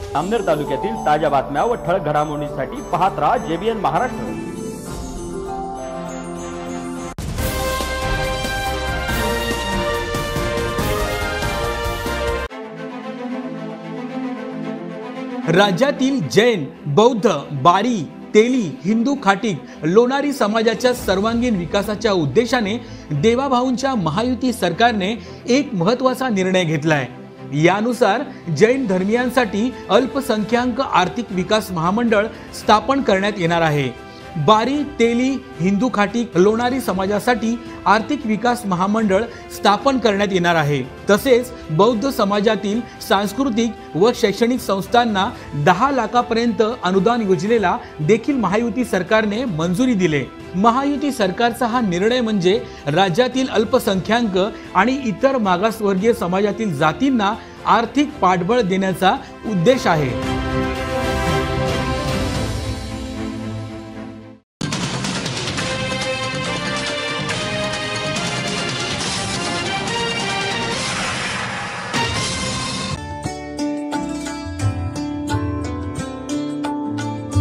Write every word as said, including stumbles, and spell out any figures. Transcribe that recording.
जामनेर तालुक्यातील ताज्या बातम्या व ठळक घडामोडींसाठी पाहत राहा जेबीएन महाराष्ट्र। राज्यातील जैन, बौद्ध, बारी, तेली, हिंदू खाटीक, लोणारी समाजाच्या सर्वांगीण विकासाच्या उद्देशाने देवाभाऊंच्या महायुती सरकारने एक महत्त्वाचा निर्णय घेतलाय। यानुसार जैन धर्मियांसाठी अल्पसंख्याक आर्थिक विकास महामंडळ स्थापन करण्यात येणार आहे। बारी, तेली, हिंदू खाटीक, लोणारी समाजासाठी आर्थिक विकास महामंडळ स्थापन करण्यात येणार आहे। तसेच बौद्ध समाजातील सांस्कृतिक व शैक्षणिक संस्थांना दहा लाखापर्यंत अनुदान योजनेला देखील महायुती सरकारने मंजुरी दिले। महायुती सरकारचा हा निर्णय म्हणजे राज्यातील अल्पसंख्याक आणि इतर मागासवर्गीय समाजातील जातींना आर्थिक पाठबळ देण्याचा उद्देश आहे।